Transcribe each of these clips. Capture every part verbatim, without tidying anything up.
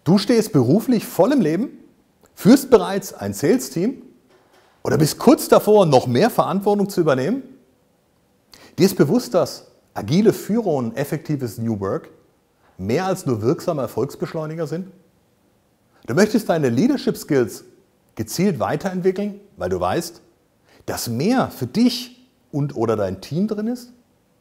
Du stehst beruflich voll im Leben, führst bereits ein Sales-Team oder bist kurz davor, noch mehr Verantwortung zu übernehmen? Dir ist bewusst, dass agile Führung und effektives New Work mehr als nur wirksame Erfolgsbeschleuniger sind? Du möchtest deine Leadership Skills gezielt weiterentwickeln, weil du weißt, dass mehr für dich und oder dein Team drin ist?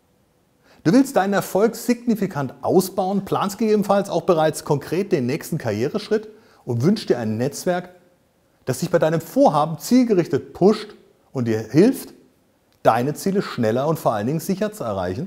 Du willst deinen Erfolg signifikant ausbauen, planst gegebenenfalls auch bereits konkret den nächsten Karriereschritt und wünschst dir ein Netzwerk, das dich bei deinem Vorhaben zielgerichtet pusht und dir hilft, deine Ziele schneller und vor allen Dingen sicher zu erreichen?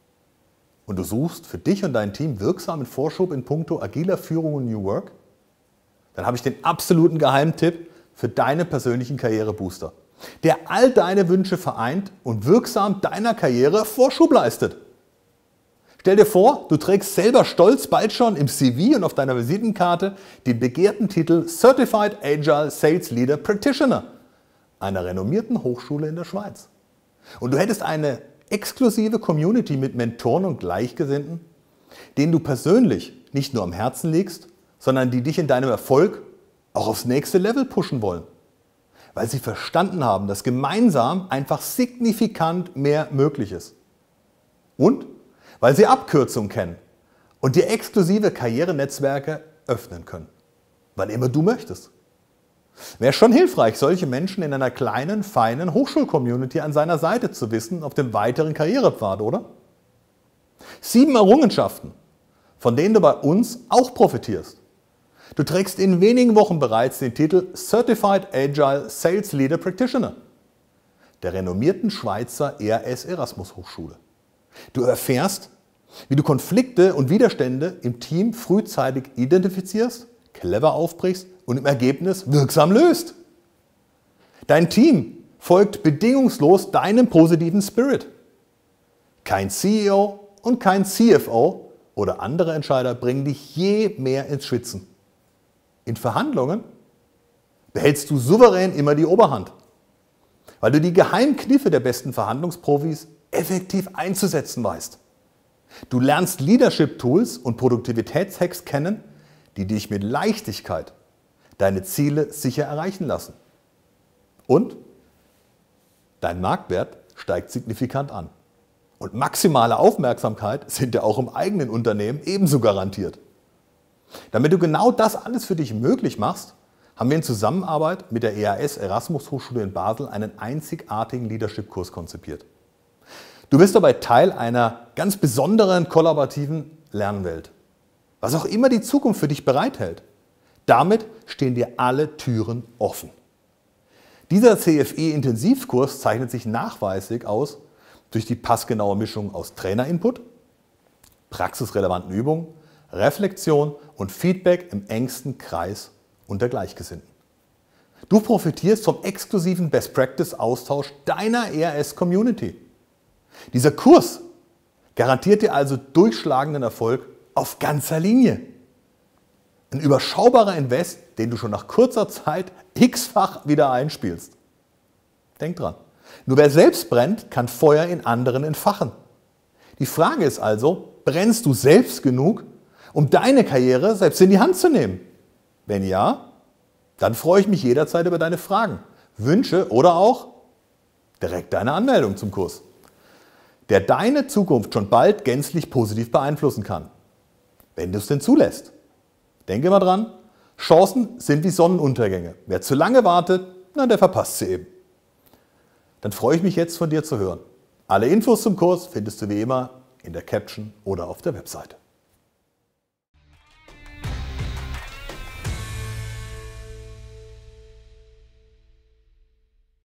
Und du suchst für dich und dein Team wirksamen Vorschub in puncto agiler Führung und New Work? Dann habe ich den absoluten Geheimtipp für deine persönlichen Karrierebooster, der all deine Wünsche vereint und wirksam deiner Karriere Vorschub leistet. Stell dir vor, du trägst selber stolz bald schon im C V und auf deiner Visitenkarte den begehrten Titel Certified Agile Sales Leader Practitioner einer renommierten Hochschule in der Schweiz. Und du hättest eine exklusive Community mit Mentoren und Gleichgesinnten, denen du persönlich nicht nur am Herzen liegst, sondern die dich in deinem Erfolg auch aufs nächste Level pushen wollen. Weil sie verstanden haben, dass gemeinsam einfach signifikant mehr möglich ist. Und weil sie Abkürzungen kennen und dir exklusive Karrierenetzwerke öffnen können. Wann immer du möchtest. Wäre schon hilfreich, solche Menschen in einer kleinen, feinen Hochschul-Community an seiner Seite zu wissen auf dem weiteren Karrierepfad, oder? Sieben Errungenschaften, von denen du bei uns auch profitierst. Du trägst in wenigen Wochen bereits den Titel Certified Agile Sales Leader Practitioner der renommierten Schweizer E A S Erasmus Hochschule. Du erfährst, wie du Konflikte und Widerstände im Team frühzeitig identifizierst, clever aufbrichst und im Ergebnis wirksam löst. Dein Team folgt bedingungslos deinem positiven Spirit. Kein C E O und kein C F O oder andere Entscheider bringen dich je mehr ins Schwitzen. In Verhandlungen behältst du souverän immer die Oberhand, weil du die Geheimkniffe der besten Verhandlungsprofis effektiv einzusetzen weißt. Du lernst Leadership-Tools und Produktivitätshacks kennen, die dich mit Leichtigkeit deine Ziele sicher erreichen lassen. Und dein Marktwert steigt signifikant an. Und maximale Aufmerksamkeit sind ja auch im eigenen Unternehmen ebenso garantiert. Damit du genau das alles für dich möglich machst, haben wir in Zusammenarbeit mit der E A S Erasmus Hochschule in Basel einen einzigartigen Leadership-Kurs konzipiert. Du bist dabei Teil einer ganz besonderen kollaborativen Lernwelt. Was auch immer die Zukunft für dich bereithält, damit stehen dir alle Türen offen. Dieser C F E-Intensivkurs zeichnet sich nachweislich aus durch die passgenaue Mischung aus Trainerinput, praxisrelevanten Übungen, Reflexion und Feedback im engsten Kreis unter Gleichgesinnten. Du profitierst vom exklusiven Best-Practice-Austausch deiner E A S-Community. Dieser Kurs garantiert dir also durchschlagenden Erfolg auf ganzer Linie. Ein überschaubarer Invest, den du schon nach kurzer Zeit x-fach wieder einspielst. Denk dran, nur wer selbst brennt, kann Feuer in anderen entfachen. Die Frage ist also, brennst du selbst genug, um deine Karriere selbst in die Hand zu nehmen? Wenn ja, dann freue ich mich jederzeit über deine Fragen, Wünsche oder auch direkt deine Anmeldung zum Kurs, der deine Zukunft schon bald gänzlich positiv beeinflussen kann, wenn du es denn zulässt. Denke mal dran, Chancen sind wie Sonnenuntergänge. Wer zu lange wartet, na, der verpasst sie eben. Dann freue ich mich jetzt von dir zu hören. Alle Infos zum Kurs findest du wie immer in der Caption oder auf der Webseite.